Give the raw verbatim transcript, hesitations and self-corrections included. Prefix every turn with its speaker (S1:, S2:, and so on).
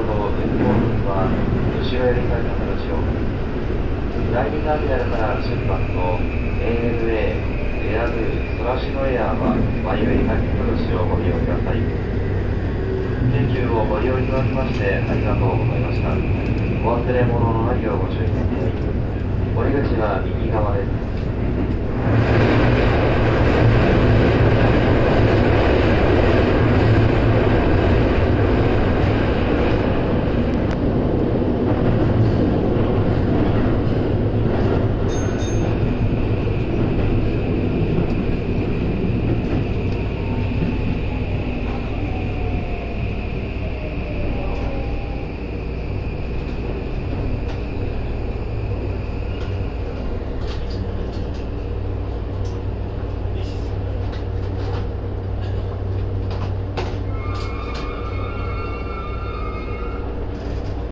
S1: と運行は後ろより回復しよう。第二ターミナルから出発と エーエヌエー、エアブー、ソラシノエアは前より回復しをご利用ください。京急をご利用いただきましてありがとうございました。お忘れ物のないようご注意ください。降り口は右側です。